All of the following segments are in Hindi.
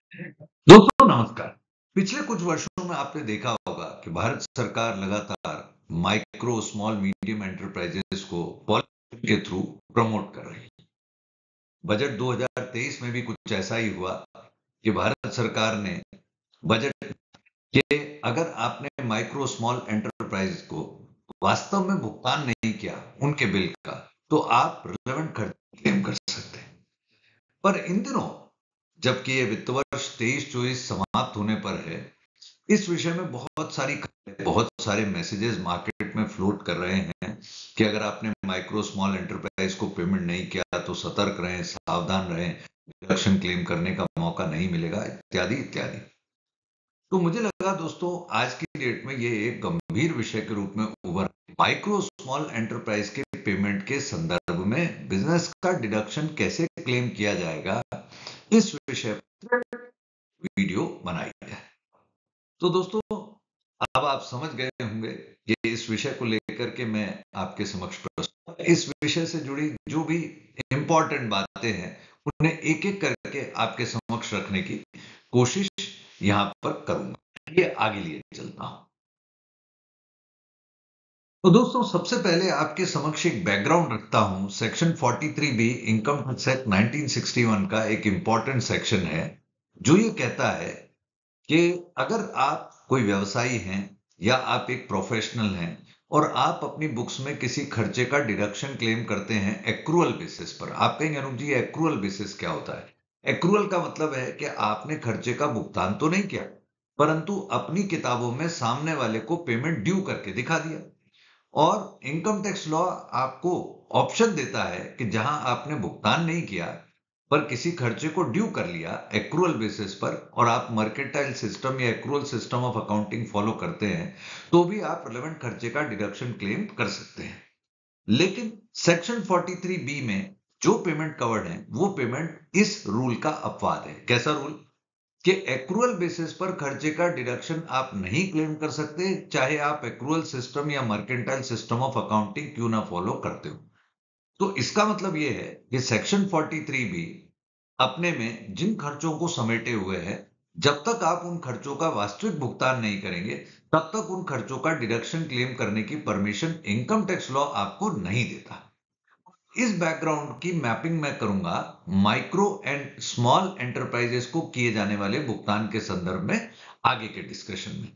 दोस्तों नमस्कार। पिछले कुछ वर्षों में आपने देखा होगा कि भारत सरकार लगातार माइक्रो, स्मॉल, मीडियम एंटरप्राइजेस को पॉलिसी के थ्रू प्रमोट कर रही है। बजट 2023 में भी कुछ ऐसा ही हुआ कि भारत सरकार ने बजट के अगर आपने माइक्रो स्मॉल एंटरप्राइज को वास्तव में भुगतान नहीं किया उनके बिल का, तो आप रिलेवेंट खर्च क्लेम कर सकते हैं। पर इन दिनों जबकि ये वित्त वर्ष 23-24 समाप्त होने पर है, इस विषय में बहुत सारे मैसेजेस मार्केट में फ्लोट कर रहे हैं कि अगर आपने माइक्रो स्मॉल एंटरप्राइज को पेमेंट नहीं किया तो सतर्क रहें, सावधान रहें, डिडक्शन क्लेम करने का मौका नहीं मिलेगा, इत्यादि इत्यादि। तो मुझे लगा दोस्तों आज की डेट में ये एक गंभीर विषय के रूप में उभर, माइक्रो स्मॉल एंटरप्राइज के पेमेंट के संदर्भ में बिजनेस का डिडक्शन कैसे क्लेम किया जाएगा, इस विषय पर वीडियो बनाई है। तो दोस्तों अब आप समझ गए होंगे कि इस विषय को लेकर के मैं आपके समक्ष प्रस्तुत, इस विषय से जुड़ी जो भी इंपॉर्टेंट बातें हैं उन्हें एक एक करके आपके समक्ष रखने की कोशिश यहां पर करूंगा। ये आगे लिए चलता हूं। तो दोस्तों सबसे पहले आपके समक्ष एक बैकग्राउंड रखता हूं। Section 43 B income tax act 1961 का एक इंपॉर्टेंट सेक्शन है जो ये कहता है कि अगर आप कोई व्यवसायी हैं या आप एक प्रोफेशनल हैं और आप अपनी बुक्स में किसी खर्चे का डिडक्शन क्लेम करते हैं एक्रूअल बेसिस पर। आप कहेंगे अनुप जी एक्रूअल बेसिस क्या होता है? एक्रूअल का मतलब है कि आपने खर्चे का भुगतान तो नहीं किया परंतु अपनी किताबों में सामने वाले को पेमेंट ड्यू करके दिखा दिया। और इनकम टैक्स लॉ आपको ऑप्शन देता है कि जहां आपने भुगतान नहीं किया पर किसी खर्चे को ड्यू कर लिया एक्रूअल बेसिस पर और आप मर्केंटाइल सिस्टम या accrual system of accounting follow करते हैं तो भी आप रिलेवेंट खर्चे का डिडक्शन क्लेम कर सकते हैं। लेकिन सेक्शन 43 बी में जो पेमेंट कवर्ड है वो पेमेंट इस रूल का अपवाद है। कैसा रूल? कि एक्रूअल बेसिस पर खर्चे का डिडक्शन आप नहीं क्लेम कर सकते चाहे आप एक्रूअल सिस्टम या मर्केंटाइल सिस्टम ऑफ अकाउंटिंग क्यों ना फॉलो करते हो। तो इसका मतलब यह है कि सेक्शन 43 भी अपने में जिन खर्चों को समेटे हुए है, जब तक आप उन खर्चों का वास्तविक भुगतान नहीं करेंगे तब तक उन खर्चों का डिडक्शन क्लेम करने की परमिशन इनकम टैक्स लॉ आपको नहीं देता। इस बैकग्राउंड की मैपिंग मैं करूंगा माइक्रो एंड स्मॉल एंटरप्राइजेस को किए जाने वाले भुगतान के संदर्भ में आगे के डिस्कशन में।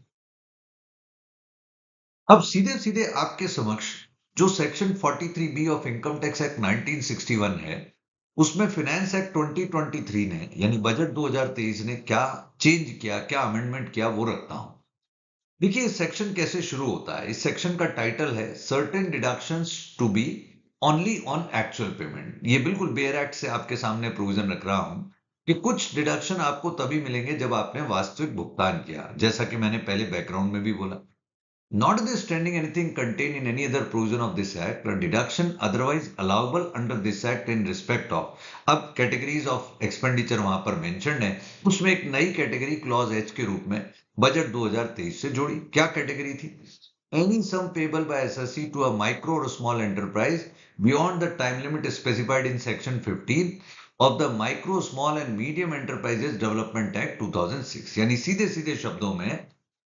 अब सीधे सीधे आपके समक्ष जो section 43 B of income tax act 1961 है उसमें फाइनेंस एक्ट 2023 ने यानी बजट 2023 ने क्या चेंज किया, क्या अमेंडमेंट किया, वो रखता हूं। देखिए इस सेक्शन कैसे शुरू होता है। इस सेक्शन का टाइटल है certain deductions to be only on actual payment. ये बिल्कुल बेयर एक्ट से आपके सामने प्रोविजन रख रहा हूं कि कुछ डिडक्शन आपको तभी मिलेंगे जब आपने वास्तविक भुगतान किया, जैसा कि मैंने पहले बैकग्राउंड में भी बोला। Notwithstanding anything contained in any other provision of this act, a deduction otherwise allowable under this act in respect of, अब कैटेगरीज ऑफ एक्सपेंडिचर वहां पर मेंशन्ड है, उसमें एक नई कैटेगरी क्लॉज एच के रूप में बजट 2023 से जोड़ी। क्या कैटेगरी थी? Any sum payable by assessee to a micro और small enterprise beyond the time limit specified in section 15 of the micro small and medium enterprises development act 2006। यानी सीधे सीधे शब्दों में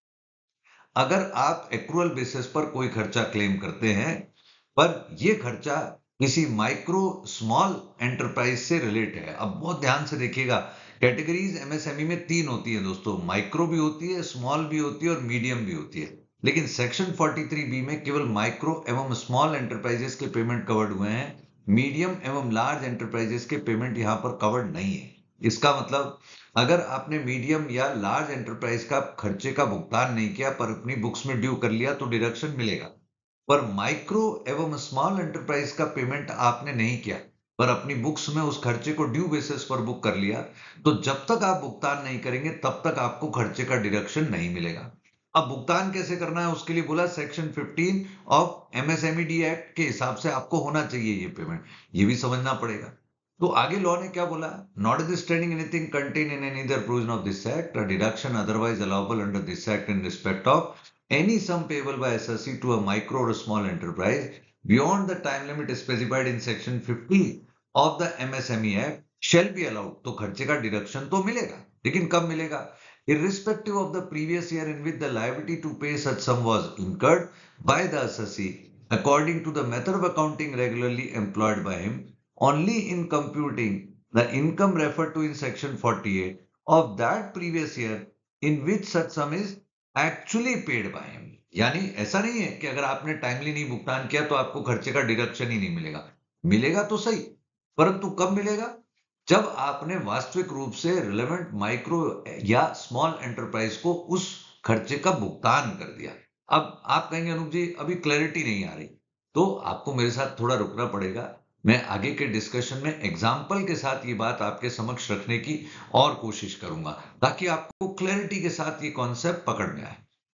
अगर आप एक्रूअल बेसिस पर कोई खर्चा क्लेम करते हैं पर यह खर्चा किसी माइक्रो स्मॉल एंटरप्राइज से रिलेट है। अब बहुत ध्यान से देखिएगा, कैटेगरीज एमएसएमई में तीन होती है दोस्तों, माइक्रो भी होती है, स्मॉल भी होती है और मीडियम भी होती है। लेकिन सेक्शन 43 बी में केवल माइक्रो एवं स्मॉल एंटरप्राइजेस के पेमेंट कवर्ड हुए हैं, मीडियम एवं लार्ज एंटरप्राइजेस के पेमेंट यहां पर कवर्ड नहीं है। इसका मतलब अगर आपने मीडियम या लार्ज एंटरप्राइज का खर्चे का भुगतान नहीं किया पर अपनी बुक्स में ड्यू कर लिया तो डिडक्शन मिलेगा। पर माइक्रो एवं स्मॉल एंटरप्राइज का पेमेंट आपने नहीं किया पर अपनी बुक्स में उस खर्चे को ड्यू बेसिस पर बुक कर लिया, तो जब तक आप भुगतान नहीं करेंगे तब तक आपको खर्चे का डिडक्शन नहीं मिलेगा। अब भुगतान कैसे करना है उसके लिए बोला सेक्शन 15 ऑफ एमएसएमईडी एक्ट के हिसाब से आपको होना चाहिए ये पेमेंट, ये भी समझना पड़ेगा। तो आगे लॉ ने क्या बोला? Notwithstanding anything contain in any other provision of this act, a deduction otherwise allowable under this act in respect of any sum payable by SSC to a micro or small enterprise beyond the time limit specified in section 50 of the MSME Act shall be allowed, तो खर्चे का डिडक्शन तो मिलेगा, लेकिन कब मिलेगा? Irrespective of the previous year in which the liability to pay such sum was incurred by the assessee, according to the method of accounting regularly employed by him, only in computing the income referred to in section 48 of that previous year in which such sum is actually paid by him. यानी ऐसा नहीं है कि अगर आपने टाइमली नहीं भुगतान किया तो आपको खर्चे का डिडक्शन ही नहीं मिलेगा, मिलेगा तो सही, परंतु कब मिलेगा? जब आपने वास्तविक रूप से रिलेवेंट माइक्रो या स्मॉल एंटरप्राइज को उस खर्चे का भुगतान कर दिया। अब आप कहेंगे अनूप जी अभी क्लैरिटी नहीं आ रही, तो आपको मेरे साथ थोड़ा रुकना पड़ेगा। मैं आगे के डिस्कशन में एग्जाम्पल के साथ ये बात आपके समक्ष रखने की और कोशिश करूंगा ताकि आपको क्लैरिटी के साथ ये कॉन्सेप्ट पकड़ में आए।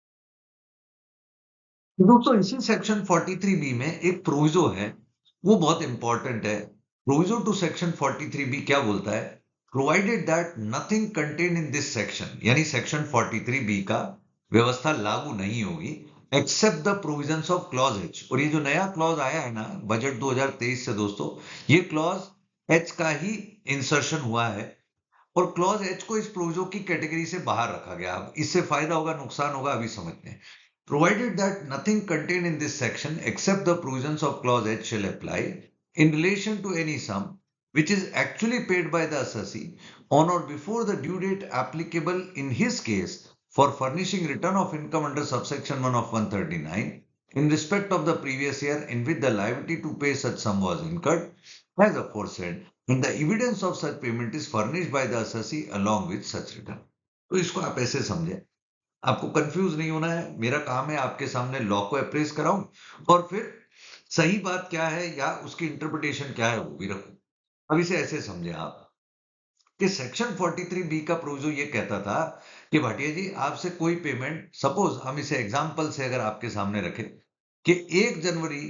दोस्तों इसी सेक्शन 43B में एक प्रोविजो है, वो बहुत इंपॉर्टेंट है। प्रोविजो टू सेक्शन 43B क्या बोलता है? Provided that nothing contain in this section, यानी सेक्शन 43B का व्यवस्था लागू नहीं होगी except the provisions of clause H. और ये जो नया क्लॉज आया है ना बजट 2023 से दोस्तों, ये क्लॉज एच का ही इंसर्शन हुआ है और क्लॉज एच को इस प्रोविजो की कैटेगरी से बाहर रखा गया। अब इससे फायदा होगा नुकसान होगा अभी समझते हैं। Provided that nothing contained in this section except the provisions of clause H shall apply in relation to any sum which is actually paid by the assessee on or before the due date applicable in his case for furnishing return of income under subsection 1 of 139 in respect of the previous year in which the liability to pay such sum was incurred as aforesaid and the evidence of such payment is furnished by the assessee along with such return। तो इसको आप ऐसे समझें, आपको कंफ्यूज नहीं होना है। मेरा काम है आपके सामने लॉ को अप्रेस कराऊं और फिर सही बात क्या है या उसकी इंटरप्रिटेशन क्या है वो भी रखूं। अब इसे ऐसे समझे आप कि सेक्शन 43B का प्रोविजो ये कहता था कि भाटिया जी आपसे कोई पेमेंट, सपोज हम इसे एग्जांपल से अगर आपके सामने रखें कि 1 जनवरी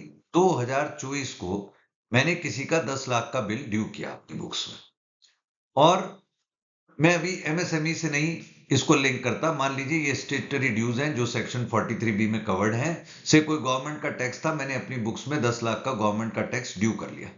2024 को मैंने किसी का 10 लाख का बिल ड्यू किया आपकी बुक्स में, और मैं अभी एमएसएमई से नहीं इसको लिंक करता, मान लीजिए ये स्टेटरी ड्यूज हैं जो सेक्शन 43B में कवर्ड हैं, से कोई गवर्नमेंट का टैक्स था, मैंने अपनी बुक्स में 10 लाख का गवर्नमेंट का टैक्स ड्यू कर लिया,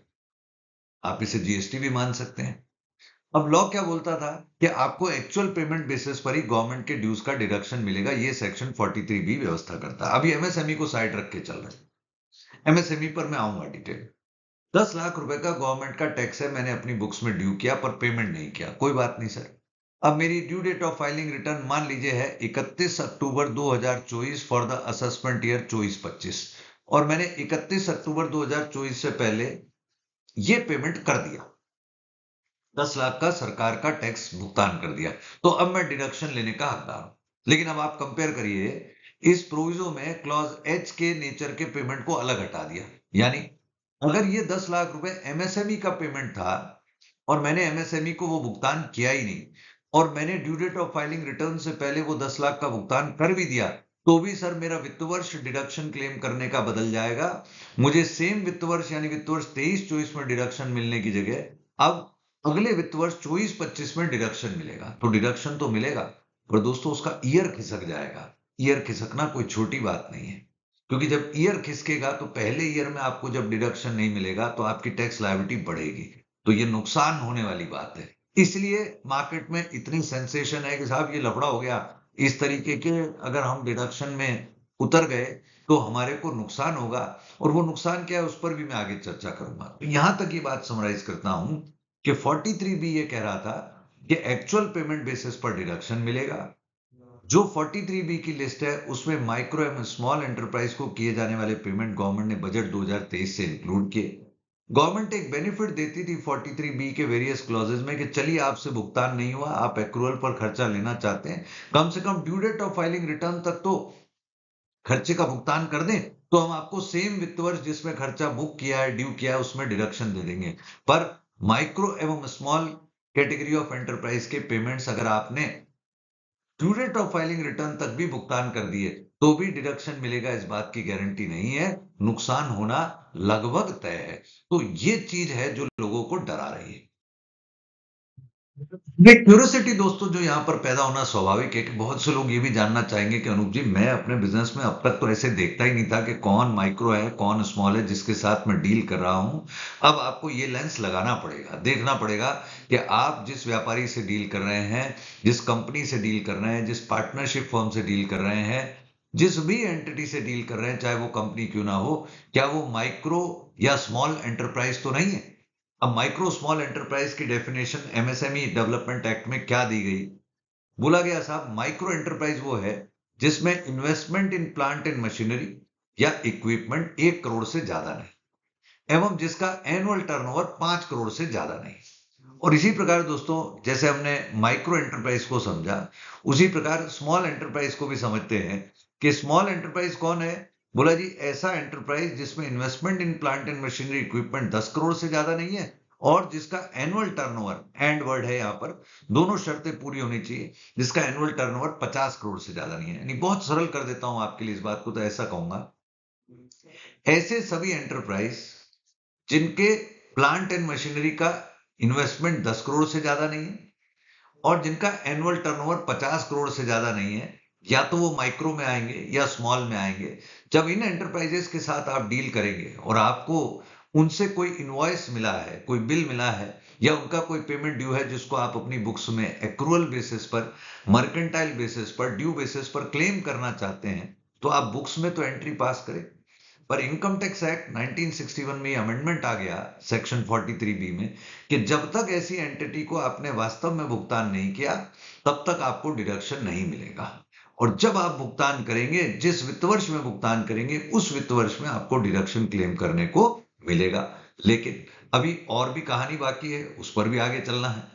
आप इसे जीएसटी भी मान सकते हैं। अब लॉ क्या बोलता था कि आपको एक्चुअल पेमेंट बेसिस पर ही गवर्नमेंट के ड्यूज का डिडक्शन मिलेगा, ये सेक्शन 43B व्यवस्था करता है। अभी एमएसएमई को साइड रख के चल रहे हैं, एमएसएमई पर मैं आऊंगा डिटेल। 10 लाख रुपए का गवर्नमेंट का टैक्स है, मैंने अपनी बुक्स में ड्यू किया पर पेमेंट नहीं किया, कोई बात नहीं सर। अब मेरी due date of filing return मान लीजिए है 31 October 2024 for the assessment year 24-25, और मैंने 31 अक्टूबर 2024 से पहले ये पेमेंट कर दिया, 10 लाख का सरकार का टैक्स भुगतान कर दिया, तो अब मैं डिडक्शन लेने का हकदार हूं। लेकिन अब आप कंपेयर करिए, इस प्रोविजो में क्लॉज एच के नेचर के पेमेंट को अलग हटा दिया, यानी अगर ये 10 लाख रुपए एमएसएमई का पेमेंट था और मैंने एमएसएमई को वो भुगतान किया ही नहीं और मैंने due date of filing return से पहले वो 10 लाख का भुगतान कर भी दिया, तो भी सर मेरा वित्त वर्ष डिडक्शन क्लेम करने का बदल जाएगा। मुझे सेम वित्त वर्ष यानी वित्त वर्ष 23-24 में डिडक्शन मिलने की जगह अब अगले वित्त वर्ष 24-25 में डिडक्शन मिलेगा। तो डिडक्शन तो मिलेगा पर दोस्तों उसका ईयर खिसक जाएगा। ईयर खिसकना कोई छोटी बात नहीं है, क्योंकि जब ईयर खिसकेगा तो पहले ईयर में आपको जब डिडक्शन नहीं मिलेगा तो आपकी टैक्स लायबिलिटी बढ़ेगी, तो ये नुकसान होने वाली बात है। इसलिए मार्केट में इतनी सेंसेशन है कि साहब ये लफड़ा हो गया, इस तरीके के अगर हम डिडक्शन में उतर गए तो हमारे को नुकसान होगा, और वो नुकसान क्या है उस पर भी मैं आगे चर्चा करूंगा। तो यहां तक ये बात समराइज करता हूं कि 43B ये कह रहा था कि एक्चुअल पेमेंट बेसिस पर डिडक्शन मिलेगा। जो 43B की लिस्ट है उसमें माइक्रो एवं स्मॉल एंटरप्राइज को किए जाने वाले पेमेंट गवर्नमेंट ने बजट 2023 से इंक्लूड किए। गवर्नमेंट एक बेनिफिट देती थी 43B के वेरियस क्लॉजेज में कि चलिए आपसे भुगतान नहीं हुआ, आप एक्रूअल पर खर्चा लेना चाहते हैं, कम से कम due date of filing return तक तो खर्चे का भुगतान कर दें, तो हम आपको सेम वित्त वर्ष जिसमें खर्चा बुक किया है, ड्यू किया है, उसमें डिडक्शन दे देंगे। पर माइक्रो एवं स्मॉल कैटेगरी ऑफ एंटरप्राइज के पेमेंट्स अगर आपने due date of filing return तक भी भुगतान कर दिए तो भी डिडक्शन मिलेगा, इस बात की गारंटी नहीं है, नुकसान होना लगभग तय है। तो ये चीज है जो लोगों को डरा रही है। ये क्यूरियोसिटी दोस्तों जो यहाँ पर पैदा होना स्वाभाविक है कि बहुत से लोग ये भी जानना चाहेंगे कि अनूप जी, मैं अपने बिजनेस में अब तक तो ऐसे देखता ही नहीं था कि कौन माइक्रो है कौन स्मॉल है जिसके साथ मैं डील कर रहा हूँ। अब आपको ये लेंस लगाना पड़ेगा, देखना पड़ेगा कि आप जिस व्यापारी से डील कर रहे हैं, जिस कंपनी से डील कर रहे हैं, जिस पार्टनरशिप फर्म से डील कर रहे हैं, जिस भी एंटिटी से डील कर रहे हैं, चाहे वो कंपनी क्यों ना हो, क्या वो माइक्रो या स्मॉल एंटरप्राइज तो नहीं है। अब माइक्रो स्मॉल एंटरप्राइज की डेफिनेशन एमएसएमई डेवलपमेंट एक्ट में क्या दी गई? बोला गया साहब, माइक्रो एंटरप्राइज वो है जिसमें investment in plant and machinery या इक्विपमेंट 1 करोड़ से ज्यादा नहीं, एवं जिसका एनुअल टर्नओवर 5 करोड़ से ज्यादा नहीं। और इसी प्रकार दोस्तों, जैसे हमने माइक्रो एंटरप्राइज को समझा, उसी प्रकार स्मॉल एंटरप्राइज को भी समझते हैं कि स्मॉल एंटरप्राइज कौन है। बोला जी, ऐसा एंटरप्राइज जिसमें investment in plant and machinery equipment 10 crore से ज्यादा नहीं है, और जिसका एनुअल टर्नओवर, एंड वर्ड है यहाँ पर, दोनों शर्तें पूरी होनी चाहिए, जिसका एनुअल टर्नओवर 50 करोड़ से ज्यादा नहीं है। यानी बहुत सरल कर देता हूं आपके लिए इस बात को, तो ऐसा कहूंगा, ऐसे सभी एंटरप्राइज जिनके प्लांट एंड मशीनरी का इन्वेस्टमेंट 10 करोड़ से ज्यादा नहीं है और जिनका एनुअल टर्नओवर 50 करोड़ से ज्यादा नहीं है, या तो वो माइक्रो में आएंगे या स्मॉल में आएंगे। जब इन एंटरप्राइजेस के साथ आप डील करेंगे और आपको उनसे कोई इनवॉइस मिला है, कोई बिल मिला है, या उनका कोई पेमेंट ड्यू है जिसको आप अपनी बुक्स में एक्रूअल बेसिस पर, मर्केंटाइल बेसिस पर, ड्यू बेसिस पर क्लेम करना चाहते हैं, तो आप बुक्स में तो एंट्री पास करें। पर इनकम टैक्स एक्ट 1961 में अमेंडमेंट आ गया सेक्शन 43B में, कि जब तक ऐसी एंटिटी को आपने वास्तव में भुगतान नहीं किया, तब तक आपको डिडक्शन नहीं मिलेगा। और जब आप भुगतान करेंगे, जिस वित्त वर्ष में भुगतान करेंगे, उस वित्त वर्ष में आपको डिडक्शन क्लेम करने को मिलेगा। लेकिन अभी और भी कहानी बाकी है, उस पर भी आगे चलना है।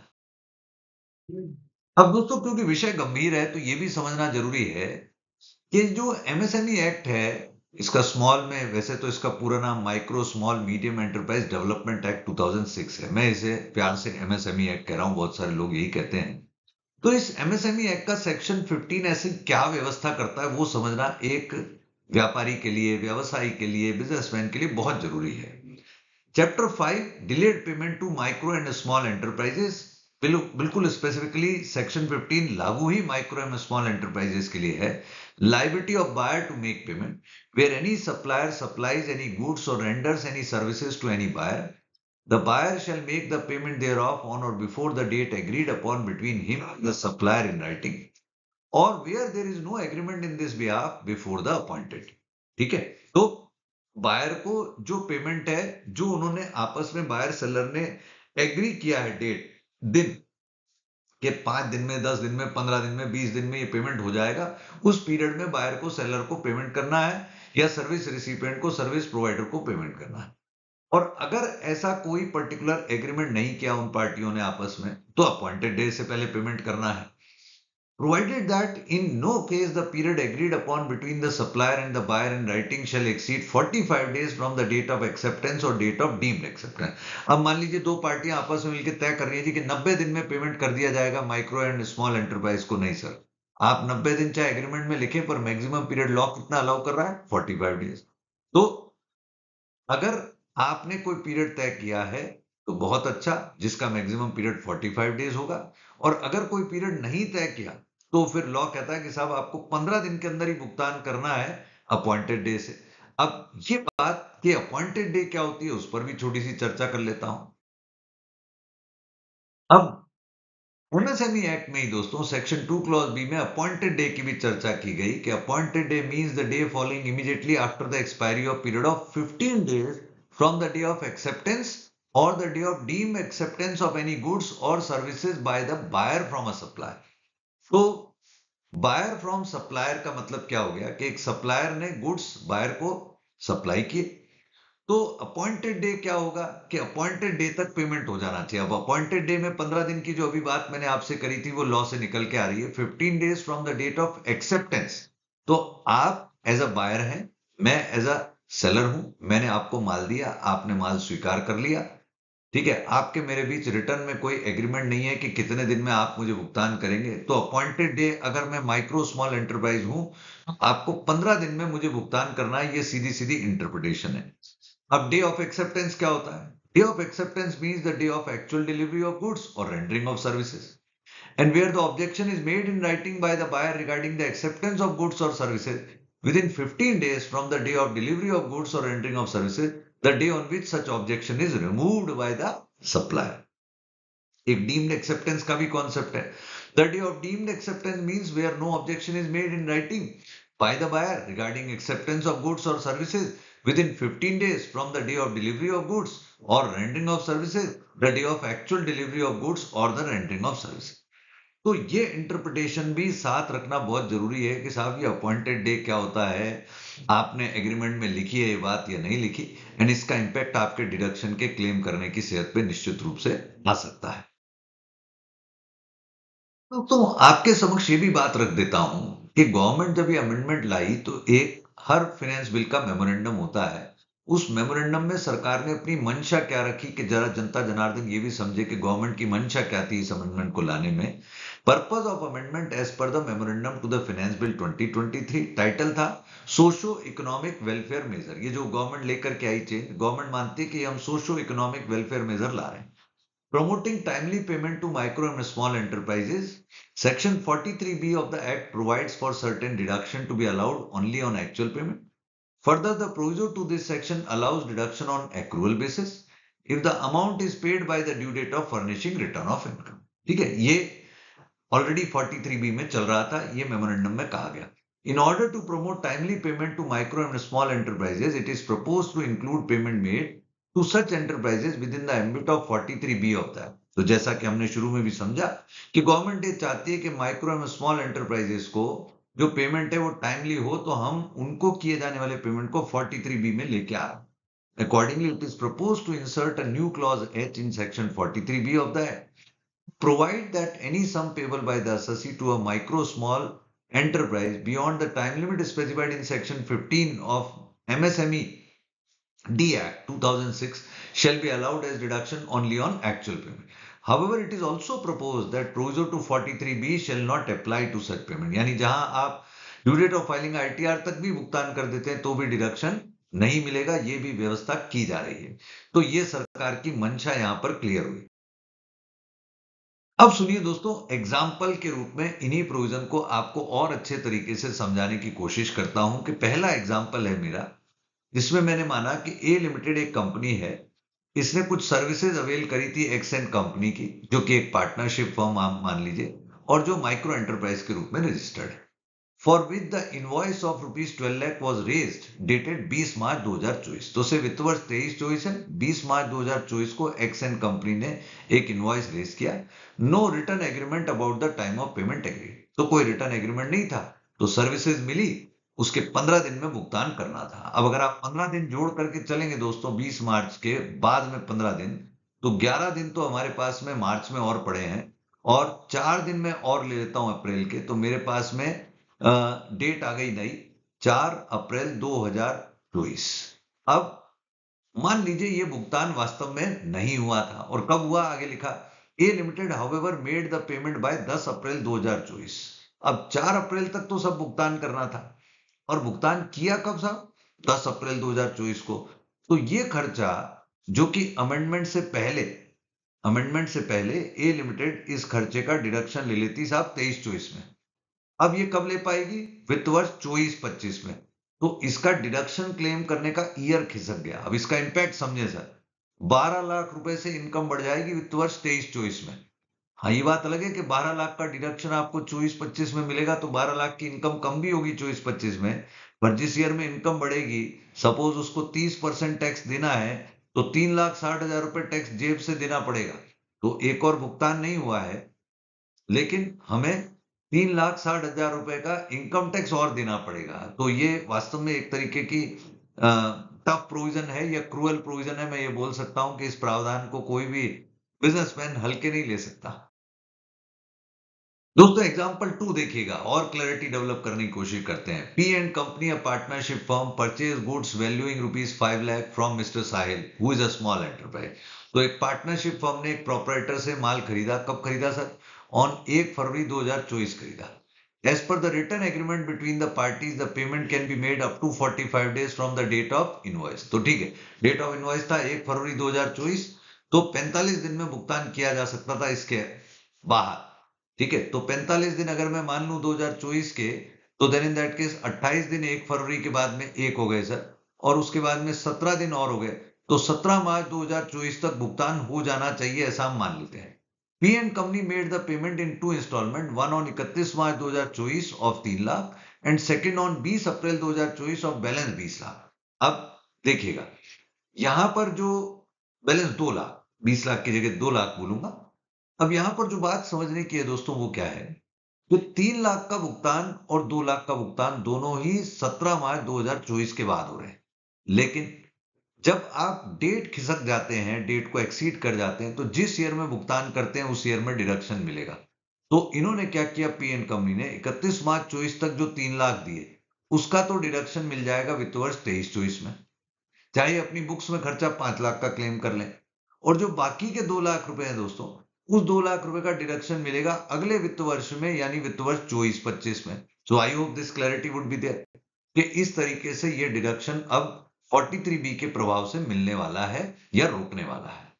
अब दोस्तों, क्योंकि विषय गंभीर है, तो ये भी समझना जरूरी है कि जो एमएसएमई एक्ट है, इसका स्मॉल में, वैसे तो इसका पूरा नाम micro small medium enterprise development act 2006 है, मैं इसे प्यार से एमएसएमई एक्ट कह रहा हूं, बहुत सारे लोग यही कहते हैं। तो इस एमएसएमई एक्ट का सेक्शन 15 ऐसी क्या व्यवस्था करता है, वो समझना एक व्यापारी के लिए, व्यवसायी के लिए, बिजनेसमैन के लिए बहुत जरूरी है। Chapter 5 delayed payment to micro and small enterprises, बिल्कुल स्पेसिफिकली सेक्शन 15 लागू ही माइक्रो एंड स्मॉल एंटरप्राइजेस के लिए है। Liability of buyer to make payment, where any supplier supplies any goods और renders any services to any buyer, the buyer shall make the payment thereof on or before the date agreed upon between him and the supplier in writing, or where there is no agreement in this behalf before the appointed। ठीक है, तो बायर को जो पेमेंट है, जो उन्होंने आपस में बायर सेलर ने एग्री किया है, डेट, दिन, कि 5 दिन में, 10 दिन में, 15 दिन में, 20 दिन में ये पेमेंट हो जाएगा, उस पीरियड में बायर को सेलर को पेमेंट करना है, या सर्विस रिसिपिएंट को सर्विस प्रोवाइडर को पेमेंट करना है। और अगर ऐसा कोई पर्टिकुलर एग्रीमेंट नहीं किया उन पार्टियों ने आपस में, तो अपॉइंटेड डे से पहले पेमेंट करना है। Provided that in no case the period agreed upon between the supplier and the buyer in writing shall exceed 45 days from the date of acceptance और डेट ऑफ डीम्ड एक्सेप्टेंस। अब मान लीजिए दो पार्टियां आपस में मिलकर तय कर रही है जी कि 90 दिन में पेमेंट कर दिया जाएगा माइक्रो एंड स्मॉल एंटरप्राइज को। नहीं सर, आप 90 दिन चाहे एग्रीमेंट में लिखें, पर मैक्सिमम पीरियड लॉ कितना अलाउ कर रहा है? 45 डेज। तो अगर आपने कोई पीरियड तय किया है तो बहुत अच्छा, जिसका मैक्सिमम पीरियड 45 डेज होगा। और अगर कोई पीरियड नहीं तय किया, तो फिर लॉ कहता है कि साहब आपको 15 दिन के अंदर ही भुगतान करना है अपॉइंटेड डे से। अब ये बात कि अपॉइंटेड डे क्या होती है, उस पर भी छोटी सी चर्चा कर लेता हूं। अब एमएसएमई एक्ट में ही दोस्तों सेक्शन 2 क्लॉज बी में अपॉइंटेड डे की भी चर्चा की गई कि appointed day means the day following immediately after the expiry of period of 15 days from the day of acceptance और the day of deem acceptance of any goods और services by the buyer from a supplier. तो बायर फ्रॉम सप्लायर का मतलब क्या हो गया कि एक सप्लायर ने गुड्स बायर को सप्लाई किए, तो अपॉइंटेड डे क्या होगा कि अपॉइंटेड डे तक पेमेंट हो जाना चाहिए। अब अपॉइंटेड डे में 15 दिन की जो अभी बात मैंने आपसे करी थी, वो लॉ से निकल के आ रही है 15 days from the date of acceptance. तो आप एज अ बायर हैं, मैं एज अ सेलर हूं, मैंने आपको माल दिया, आपने माल स्वीकार कर लिया, ठीक है, आपके मेरे बीच रिटर्न में कोई एग्रीमेंट नहीं है कि कितने दिन में आप मुझे भुगतान करेंगे। तो अपॉइंटेड डे, अगर मैं माइक्रो स्मॉल एंटरप्राइज हूं, आपको 15 दिन में मुझे भुगतान करना है, ये सीधी सीधी इंटरप्रिटेशन है। अब डे ऑफ एक्सेप्टेंस क्या होता है? Day of acceptance means the day of actual delivery of goods और rendering of services. and where the objection is made in writing by the buyer regarding the acceptance of goods or services within 15 days from the day of delivery of goods or rendering of services, the day on which such objection is removed by the supplier. एक डीम्ड एक्सेप्टेंस का भी कॉन्सेप्ट है. The day of deemed acceptance means where no objection is made in writing by the buyer regarding acceptance of goods or services within 15 days from the day of delivery of goods or rendering of services, the day of actual delivery of goods or the rendering of services. तो ये इंटरप्रिटेशन भी साथ रखना बहुत जरूरी है कि साहब ये अपॉइंटेड डे क्या होता है, आपने एग्रीमेंट में लिखी है ये बात या नहीं लिखी, एंड इसका इंपैक्ट आपके डिडक्शन के क्लेम करने की सेहत पे निश्चित रूप से आ सकता है. तो आपके समक्ष ये भी बात रख देता हूं कि गवर्नमेंट जब ये अमेंडमेंट लाई तो एक हर फाइनेंस बिल का मेमोरेंडम होता है. उस मेमोरेंडम में सरकार ने अपनी मंशा क्या रखी कि जरा जनता जनार्दन ये भी समझे कि गवर्नमेंट की मंशा क्या थी इस अमेंडमेंट को लाने में. Purpose of amendment as per the memorandum to the finance bill 2023, title था सोशो इकोनॉमिक वेलफेयर मेजर. ये जो गवर्नमेंट लेकर के आई चेंज, गवर्नमेंट मानती है कि हम सोशो इकोनॉमिक वेलफेयर मेजर ला रहे हैं. Promoting timely payment to micro and small enterprises, Section 43B of the Act provides for certain deduction to be allowed only on actual payment. Further, the proviso to this section allows deduction on accrual basis if the amount is paid by the due date of furnishing return of income. ठीक है, ये ऑलरेडी 43B में चल रहा था, ये मेमोरेंडम में कहा गया. In order to promote timely payment to micro and small enterprises, it is proposed to include payment made to such enterprises within the ambit of 43B of that. तो जैसा कि हमने शुरू में भी समझा कि गवर्नमेंट ये चाहती है कि माइक्रो एंड स्मॉल एंटरप्राइजेस को जो पेमेंट है वो टाइमली हो, तो हम उनको किए जाने वाले पेमेंट को 43B में लेके आ रहे हैं. Accordingly, it is proposed to insert a new clause H in section 43B of the Act. Provide that any sum payable by the assessee to a micro small enterprise beyond the time limit specified in section 15 of MSME D Act 2006 shall be allowed as deduction only on actual payment. However, it is also proposed that proviso to 43B shall not apply to such payment. यानी जहां आप due date of filing ITR तक भी भुगतान कर देते हैं तो भी डिडक्शन नहीं मिलेगा, ये भी व्यवस्था की जा रही है. तो ये सरकार की मंशा यहां पर क्लियर हुई. अब सुनिए दोस्तों, एग्जाम्पल के रूप में इन्हीं प्रोविजन को आपको और अच्छे तरीके से समझाने की कोशिश करता हूं कि पहला एग्जाम्पल है मेरा, जिसमें मैंने माना कि ए लिमिटेड एक कंपनी है, इसने कुछ सर्विसेज अवेल करी थी एक्सेंट कंपनी की, जो कि एक पार्टनरशिप फर्म आप मान लीजिए, और जो माइक्रो एंटरप्राइज के रूप में रजिस्टर्ड है, for which the invoice of ₹12 lakh was raised dated 20 March 2024. तो से वित्त वर्ष 23-24 है, 20 मार्च 2024 को एक्सेंट कंपनी ने एक इनवॉइस रेज किया. No written agreement about the time of payment agreed. तो कोई रिटर्न एग्रीमेंट नहीं था, तो सर्विसेज मिली, उसके 15 दिन में भुगतान करना था. अब अगर आप 15 दिन जोड़ करके चलेंगे दोस्तों, 20 मार्च के बाद में 15 दिन, तो 11 दिन तो हमारे पास में मार्च में और पड़े हैं, और 4 दिन में और ले लेता हूं अप्रैल के, तो मेरे पास में डेट आ गई नई 4 अप्रैल 2024. अब मान लीजिए ये भुगतान वास्तव में नहीं हुआ था, और कब हुआ आगे लिखा, A limited however made the payment by 10 April 2024. अब 4 अप्रैल तक तो सब भुगतान करना था, और भुगतान किया कब साहब, 10 अप्रैल 2024 को. तो ये खर्चा जो कि अमेंडमेंट से पहले ए लिमिटेड इस खर्चे का डिडक्शन ले लेती साहब 23-24 में. अब ये कब ले पाएगी, वित्त वर्ष 24-25 में. तो इसका डिडक्शन क्लेम करने का ईयर खिसक गया. अब इसका इंपैक्ट समझे सर, 12 लाख रुपए से इनकम बढ़ जाएगी वित्त वर्ष 23-24 में. हाँ, ये बात अलग है कि 12 लाख का डिडक्शन आपको 24-25 में मिलेगा, तो 12 लाख की इनकम कम भी होगी 24-25 में, पर जिस ईयर में इनकम बढ़ेगी, सपोज उसको 30% टैक्स देना है, तो 3,60,000 रुपए टैक्स जेब से देना पड़ेगा. तो एक और भुगतान नहीं हुआ है, लेकिन हमें 3,60,000 रुपए का इनकम टैक्स और देना पड़ेगा. तो ये वास्तव में एक तरीके की टफ प्रोविजन है या क्रूअल प्रोविजन है. मैं ये बोल सकता हूं कि इस प्रावधान को कोई भी बिजनेसमैन हल्के नहीं ले सकता. दोस्तों एग्जांपल 2 देखिएगा और क्लैरिटी डेवलप करने की कोशिश करते हैं. P and company, a partnership firm, purchase goods valuing ₹5 lakh from mister Sahil, who is a small enterprise. तो एक पार्टनरशिप फर्म ने एक प्रोपराइटर से माल खरीदा. कब खरीदा सर, ऑन 1 फरवरी 2024 खरीदा. As per the written agreement between the parties, the payment can be made up to 45 days from the date of invoice. तो ठीक है, डेट ऑफ इनवॉइस था 1 फरवरी 2024, तो 45 दिन में भुगतान किया जा सकता था इसके बाहर. ठीक है, तो 45 दिन अगर मैं मान लूं 2024 के, तो देन इन दैट केस 28 दिन 1 फरवरी के बाद में एक हो गए सर, और उसके बाद में 17 दिन और हो गए, तो 17 मार्च 2024 तक भुगतान हो जाना चाहिए, ऐसा हम मान लेते हैं। P and company made the payment in 2 installment, one on 31 March 2024 of 3 lakh and second on 20 April 2024 of balance 20 lakh. अब देखिएगा, यहां पर जो बैलेंस 2 लाख, 20 लाख की जगह 2 लाख बोलूंगा। अब यहां पर जो बात समझने की है दोस्तों, वो क्या है, तो 3 लाख का भुगतान और 2 लाख का भुगतान दोनों ही 17 मार्च 2024 के बाद हो रहे हैं। लेकिन जब आप डेट खिसक जाते हैं, डेट को एक्सीड कर जाते हैं, तो जिस ईयर में भुगतान करते हैं उस ईयर में डिडक्शन मिलेगा। तो इन्होंने क्या किया, पी एन कंपनी ने 31 मार्च 24 तक जो 3 लाख दिए, उसका तो डिडक्शन मिल जाएगा वित्त वर्ष 23-24 में, चाहे अपनी बुक्स में खर्चा 5 लाख का क्लेम कर लें। और जो बाकी के 2 लाख रुपए हैं दोस्तों, उस 2 लाख रुपए का डिडक्शन मिलेगा अगले वित्त वर्ष में, यानी वित्त वर्ष 24-25 में। So I hope this clarity would be there कि इस तरीके से ये डिडक्शन अब 43B के प्रभाव से मिलने वाला है या रोकने वाला है।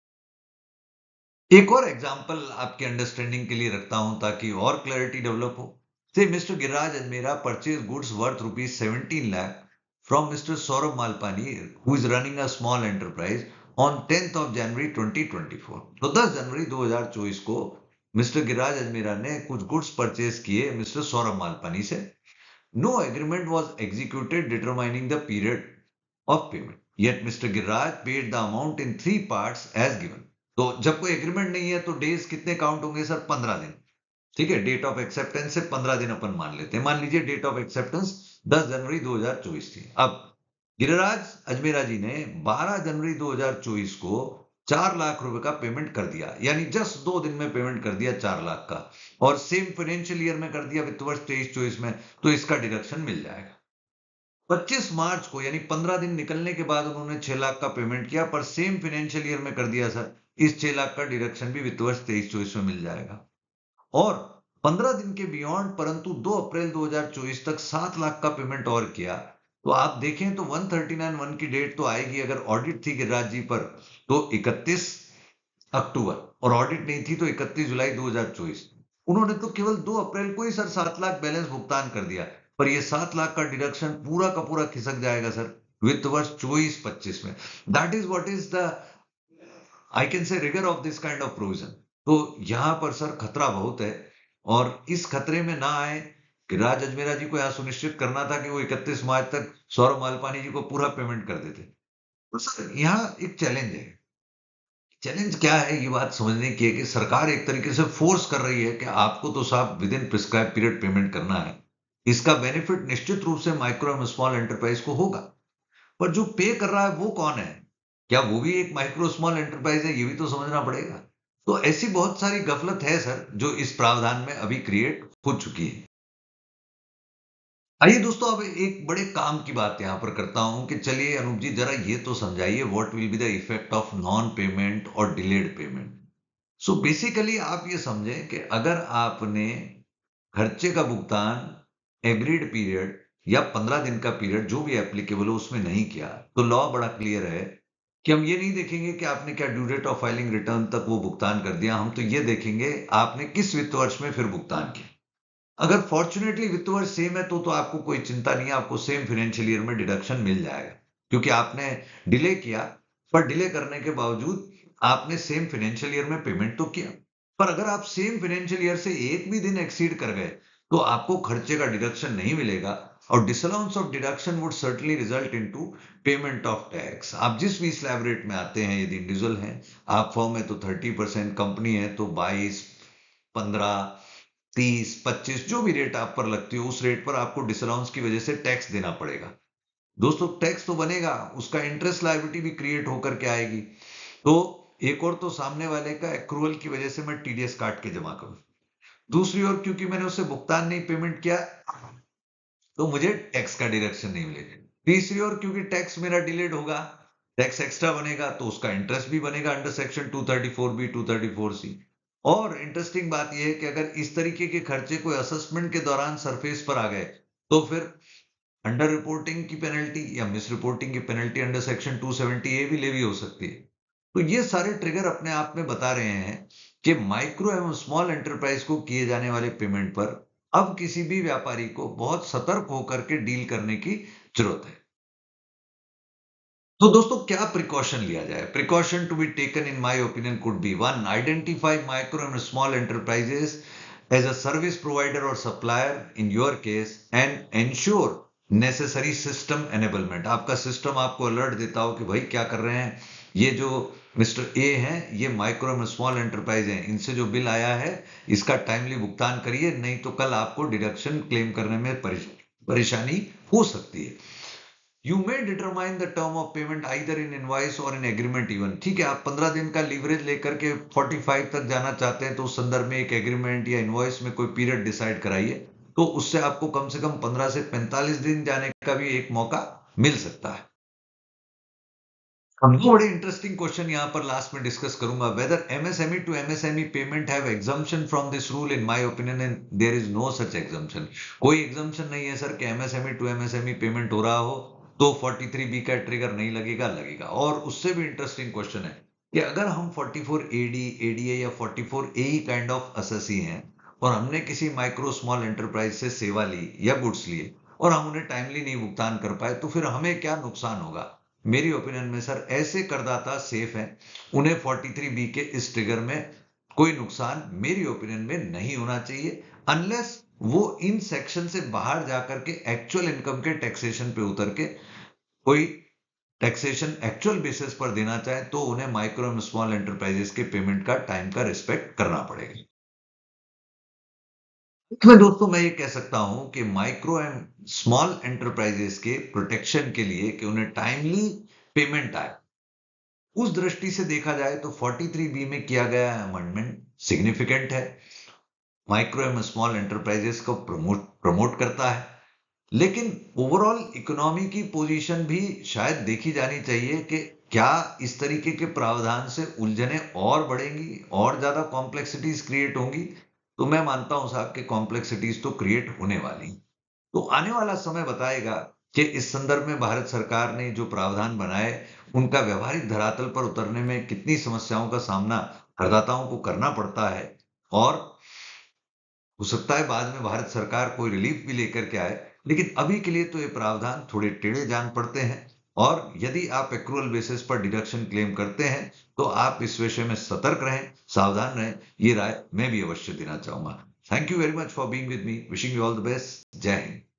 एक और एग्जांपल आपके अंडरस्टैंडिंग के लिए रखता हूं ताकि और क्लैरिटी डेवलप हो। से mister Giriraj Ajmera purchase goods worth rupees 17 lakh from Mr. Saurabh Malpani, who is running a small enterprise, on 10th of January 2024। तो 10 जनवरी 2024 को मिस्टर गिरिराज अजमेरा ने कुछ गुड्स परचेज किए मिस्टर सौरभ मालपानी से। No agreement was executed determining the period of payment, yet Mr. Giriraj paid the amount in 3 parts as given। तो जब कोई एग्रीमेंट नहीं है तो डेज कितने काउंट होंगे सर, 15 दिन। ठीक है, डेट ऑफ एक्सेप्टेंस से 15 दिन अपन मान लेते हैं। मान लीजिए डेट ऑफ एक्सेप्टेंस 10 जनवरी 2024 थी। अब गिरिराज अजमेरा जी ने 12 जनवरी 2024 को 4 लाख रुपए का पेमेंट कर दिया, यानी जस्ट 2 दिन में पेमेंट कर दिया 4 लाख का, और सेम फाइनेंशियल ईयर में कर दिया वित्त वर्ष 23-24 में, तो इसका डिडक्शन मिल जाएगा। 25 मार्च को यानी 15 दिन निकलने के बाद उन्होंने 6 लाख का पेमेंट किया, पर सेम फाइनेंशियल ईयर में कर दिया सर, इस 6 लाख का डिडक्शन भी वित्त वर्ष 23-24 में मिल जाएगा। और 15 दिन के बियॉन्ड परंतु 2 अप्रैल 2024 तक 7 लाख का पेमेंट और किया, तो आप देखें तो 139(1) की डेट तो आएगी, अगर ऑडिट थी गिरिराज जी पर तो 31 अक्टूबर, और ऑडिट नहीं थी तो 31 जुलाई 2024। उन्होंने तो केवल 2 अप्रैल को ही सर 7 लाख बैलेंस भुगतान कर दिया, पर ये 7 लाख का डिडक्शन पूरा का पूरा खिसक जाएगा सर वित्त वर्ष 24-25 में। That is what is the, I can say, rigour of this kind of provision. तो यहां पर सर खतरा बहुत है, और इस खतरे में ना आए, गिरिराज अजमेरा जी को यहां सुनिश्चित करना था कि वो 31 मार्च तक सौरभ मालपानी जी को पूरा पेमेंट कर देते। तो सर यहाँ एक चैलेंज है। चैलेंज क्या है, ये बात समझने की है कि सरकार एक तरीके से फोर्स कर रही है कि आपको तो साहब within prescribe period payment करना है। इसका बेनिफिट निश्चित रूप से माइक्रो एंड स्मॉल एंटरप्राइज को होगा, पर जो पे कर रहा है वो कौन है, क्या वो भी एक माइक्रो स्मॉल एंटरप्राइज है, ये भी तो समझना पड़ेगा। तो ऐसी बहुत सारी गफलत है सर जो इस प्रावधान में अभी क्रिएट हो चुकी है। आइए दोस्तों, अब एक बड़े काम की बात यहां पर करता हूं कि चलिए अनूप जी जरा ये तो समझाइए, what will be the effect of non payment और डिलेड पेमेंट। सो बेसिकली आप ये समझें कि अगर आपने खर्चे का भुगतान एग्रीड पीरियड या 15 दिन का पीरियड जो भी एप्लीकेबल हो उसमें नहीं किया, तो लॉ बड़ा क्लियर है कि हम ये नहीं देखेंगे कि आपने क्या due date of filing return तक वो भुगतान कर दिया, हम तो ये देखेंगे आपने किस वित्त वर्ष में फिर भुगतान किया। अगर फॉर्चुनेटली वित्त वर्ष सेम है तो आपको कोई चिंता नहीं है, आपको सेम फाइनेंशियल ईयर में डिडक्शन मिल जाएगा, क्योंकि आपने डिले किया, पर डिले करने के बावजूद आपने सेम फाइनेंशियल ईयर में पेमेंट तो किया। पर अगर आप सेम फाइनेंशियल ईयर से एक भी दिन एक्सीड कर गए तो आपको खर्चे का डिडक्शन नहीं मिलेगा, और disallowance of deduction would certainly result into payment of tax. आप जिस भी स्लैब रेट में आते हैं, यदि इंडिविजुअल हैं, आप फर्म है तो 30%, कंपनी है तो 22, 15, 30, 25 जो भी रेट आप पर लगती हो, उस रेट पर आपको डिसअलाउंस की वजह से टैक्स देना पड़ेगा। दोस्तों टैक्स तो बनेगा, उसका इंटरेस्ट लायबिलिटी भी क्रिएट होकर के आएगी। तो एक और तो सामने वाले का एक्रूवल की वजह से मैं टीडीएस काट के जमा करूं, दूसरी ओर क्योंकि मैंने उससे भुगतान नहीं पेमेंट किया तो मुझे टैक्स का डिडक्शन नहीं मिलेगा, तीसरी ओर क्योंकि टैक्स मेरा डिलेड होगा, टैक्स एक्स्ट्रा बनेगा तो उसका इंटरेस्ट भी बनेगा अंडर सेक्शन 234B 234C। और इंटरेस्टिंग बात यह है कि अगर इस तरीके के खर्चे कोई असेसमेंट के दौरान सरफेस पर आ गए तो फिर अंडर रिपोर्टिंग की पेनल्टी या मिस रिपोर्टिंग की पेनल्टी अंडर सेक्शन 270A भी लेवी हो सकती है। तो ये सारे ट्रिगर अपने आप में बता रहे हैं कि माइक्रो एवं स्मॉल एंटरप्राइज को किए जाने वाले पेमेंट पर अब किसी भी व्यापारी को बहुत सतर्क होकर के डील करने की जरूरत है। तो दोस्तों क्या प्रिकॉशन लिया जाए? Precaution to be taken in my opinion could be one, identify micro and small enterprises as a service provider or supplier in your case and ensure necessary system enablement। आपका सिस्टम आपको अलर्ट देता हो कि भाई क्या कर रहे हैं ये जो मिस्टर ए हैं, ये माइक्रो एंड स्मॉल एंटरप्राइज हैं, इनसे जो बिल आया है इसका टाइमली भुगतान करिए, नहीं तो कल आपको डिडक्शन क्लेम करने में परेशानी हो सकती है। You may determine the term of payment either in invoice और इन एग्रीमेंट इवन। ठीक है, आप 15 दिन का लीवरेज लेकर के 45 तक जाना चाहते हैं तो उस संदर्भ में एक एग्रीमेंट या इनवॉइस में कोई पीरियड डिसाइड कराइए, तो उससे आपको कम से कम 15 से 45 दिन जाने का भी एक मौका मिल सकता है। हमको बड़े इंटरेस्टिंग क्वेश्चन यहाँ पर लास्ट में डिस्कस करूंगा, whether MSME to MSME payment have exemption from this rule. In my opinion and there is no such exemption. कोई एग्जम्पशन नहीं है सर कि एमएसएमई टू एमएसएमई पेमेंट हो रहा हो तो 43B का ट्रिगर नहीं लगेगा, लगेगा। और उससे भी इंटरेस्टिंग क्वेश्चन है कि अगर हम 44AD, एडीए या 44AE काइंड ऑफ असेसी हैं और हमने किसी माइक्रो स्मॉल एंटरप्राइज से सेवा ली या गुड्स लिए और हम उन्हें टाइमली नहीं भुगतान कर पाए, तो फिर हमें क्या नुकसान होगा? मेरी ओपिनियन में सर ऐसे करदाता सेफ हैं, उन्हें 43B के इस ट्रिगर में कोई नुकसान मेरी ओपिनियन में नहीं होना चाहिए, अनलेस वो इन सेक्शन से बाहर जाकर के एक्चुअल इनकम के टैक्सेशन पे उतर के कोई टैक्सेशन एक्चुअल बेसिस पर देना चाहे, तो उन्हें माइक्रो एंड स्मॉल एंटरप्राइजेस के पेमेंट का टाइम का रिस्पेक्ट करना पड़ेगा। इसमें दोस्तों मैं ये कह सकता हूं कि माइक्रो एंड स्मॉल एंटरप्राइजेस के प्रोटेक्शन के लिए कि उन्हें टाइमली पेमेंट आए, उस दृष्टि से देखा जाए तो 43B में किया गया अमेंडमेंट सिग्निफिकेंट है, माइक्रो एंड स्मॉल एंटरप्राइजेस को प्रमोट करता है। लेकिन ओवरऑल इकोनॉमी की पोजीशन भी शायद देखी जानी चाहिए कि क्या इस तरीके के प्रावधान से उलझने और बढ़ेंगी और ज्यादा कॉम्प्लेक्सिटीज क्रिएट होंगी? तो मैं मानता हूं साहब कि कॉम्प्लेक्सिटीज तो क्रिएट होने वाली। तो आने वाला समय बताएगा कि इस संदर्भ में भारत सरकार ने जो प्रावधान बनाए उनका व्यवहारिक धरातल पर उतरने में कितनी समस्याओं का सामना करदाताओं को करना पड़ता है, और हो सकता है बाद में भारत सरकार कोई रिलीफ भी लेकर के आए। लेकिन अभी के लिए तो ये प्रावधान थोड़े टेढ़े जान पड़ते हैं, और यदि आप एक्रूअल बेसिस पर डिडक्शन क्लेम करते हैं तो आप इस विषय में सतर्क रहें, सावधान रहें। ये राय मैं भी अवश्य देना चाहूंगा। Thank you very much for being with me, wishing you all the best. जय हिंद।